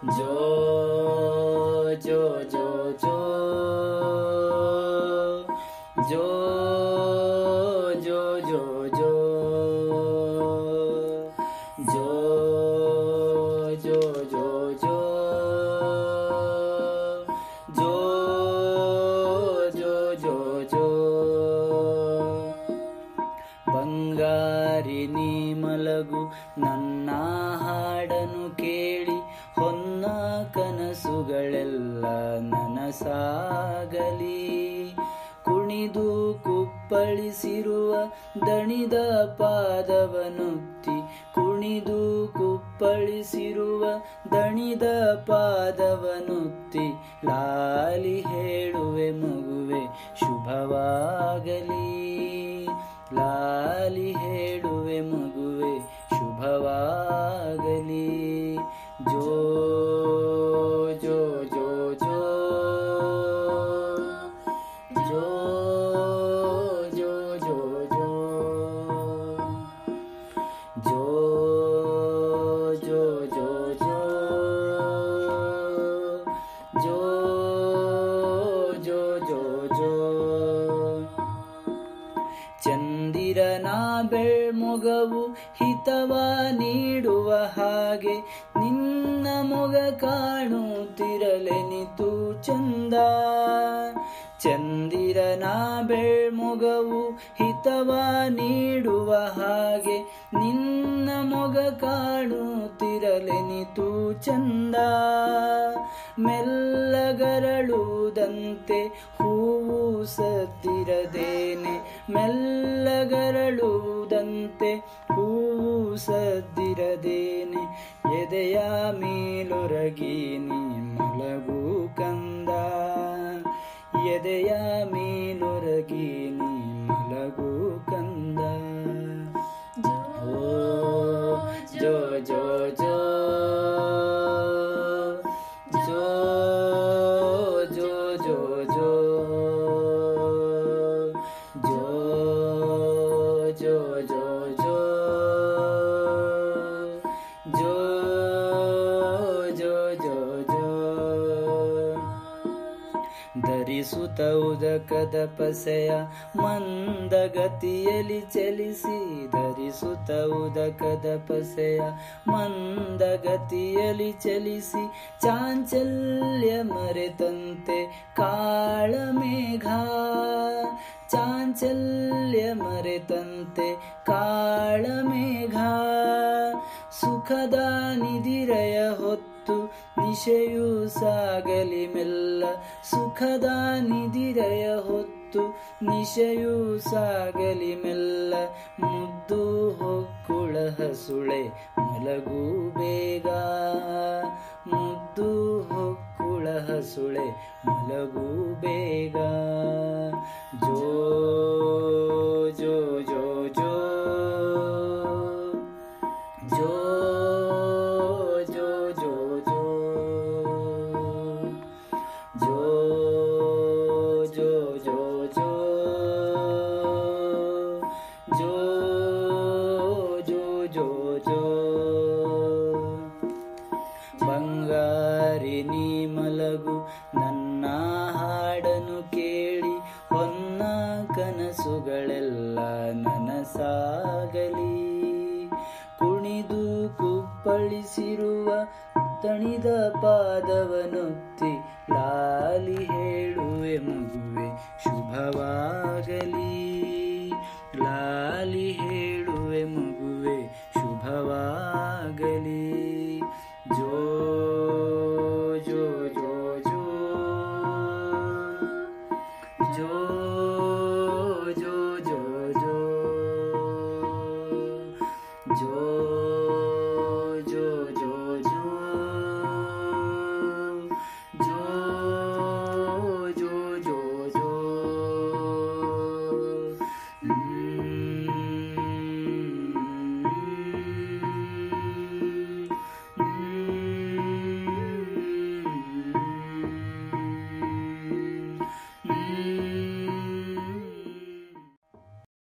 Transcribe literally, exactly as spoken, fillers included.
ಜೋ ಜೋ ಜೋ ಜೋ ಜೋ ಜೋ ಜೋ ಜೋ ಜೋ ಜೋ ಜೋ ಜೋ ಜೋ ಜೋ ಜೋ ಜೋ ಬಂಗಾರಿ ನೀ ಮಲಗು ನನ್ನ ಹಾಡನು ಕೇಳಿ ಹೊನ್ನ ಕನಸುಗಳೆಲ್ಲ ನನಸಾಗಲಿ ಕುಣಿದು ಕುಪ್ಪಳಿಸಿರುವ ದಣಿದ ಪಾದವನುತ್ತಿ ಕುಣಿದು ಕುಪ್ಪಳಿಸಿರುವ ದಣಿದ ಪಾದವನುತ್ತಿ ಲಾಲಿ ಹೇಳುವೆ ಮಗುವೆ ಶುಭವಾಗಲಿ ಲಾಲಿ ಹೇಳುವೆ ಮಗುವೆ ಶುಭವಾಗಲಿ ಜೋ ಜೋ ಜೋ ಜೋ ಜೋ ಜೋ ಜೋ ಜೋ ಜೋ ಜೋ ಜೋ ಜೋ ಜೋ ಜೋ ಜೋ ಜೋ ಚಂದಿರನ ಬೆಳ್ಮೊಗವು ಹಿತವ ನೀಡುವ ಹಾಗೆ ನಿನ್ನ ಮೊಗ ಕಾಣುತ್ತಿರಲೆನಿತು ಚಂದ ಚಂದಿರನ ಬೆಳ್ಮೊಗವು ಹಿತವ ನೀಡುವ ಹಾಗೆ ನಿನ್ನ ಮೊಗ ಕಾಣುತ್ತಿರಲೆನಿತು ಚಂದ ಮೆಲ್ಲಗರಳುವುದಂತೆ ಹೂವು ಸದ್ದಿರದೇನೆ ಮೆಲ್ಲಗರಳುವುದಂತೆ ಹೂವು ಸದ್ದಿರದೇನೆ ಎದೆಯ ಮೇಲೊರಗಿ ನೀ ಮಲಗು ಕಂದ ಎದೆಯ ಮೇಲೊರಗಿ ನೀ ಮಲಗು ಕಂದ ಓ ಜೋ ಜೋ ಜೋ ಜೋ ಜೋ ಜೋ ಜೋ ಜೋ ಜೋ ಜೋ ಜೋ ಜೋ ಜೋ ಜೋ ಜೋ ಧರಿಸುತ್ತ ಉದಕದ ಪಸೆಯ ಮಂದಗತಿಯಲ್ಲಿ ಚಲಿಸಿ ಧರಿಸುತ್ತ ಉದಕದ ಪಸೆಯ ಮಂದಗತಿಯಲ್ಲಿ ಚಲಿಸಿ ಚಾಂಚಲ್ಯ ಮರೆತಂತೆ ಕಾಳಮೇಘ ಚಾಂಚಲ್ಯ ಮರೆತಂತೆ ಕಾಳಮೇಘ ಸುಖದ ನಿಧಿರಯ ಹೊತ್ತು ನಿಶೆಯು ಸಾಗಲಿ ಮೆಲ್ಲ ಸುಖದ ನಿಧಿರಯ ಹೊತ್ತು ನಿಶೆಯು ಸಾಗಲಿ ಮೆಲ್ಲ ಮುದ್ದು ಹೊಕ್ಕುಳ ಹಸುಳೆ ಮಲಗು ಬೇಗ ಮುದ್ದು ಹೊಕ್ಕುಳ ಹಸುಳೆ ಮಲಗು ಬೇಗ ಜೋ ಜೋ ಜೋ ಜೋ ಜೋ ಜೋ ಜೋ ಜೋ ಜೋ ಜೋ ಜೋ ಜೋ ಜೋ ಜೋ ಜೋ ಜೋ ಬಂಗಾರಿ ನೀ ಮಲಗು ನನ್ನ ಹಾಡನು ಕೇಳಿ ಹೊನ್ನ ಕನಸುಗಳೆಲ್ಲ ನನಸಾಗಲಿ ಕುಣಿದು ಕುಪ್ಪಳಿಸಿರುವ ತಣಿದ ಪಾದವನುತ್ತಿ ಲಾಲಿ ಹೇಳುವೆ ಮಗುವೆ ಶುಭವಾಗಲಿ ಲಾಲಿ ಹೇ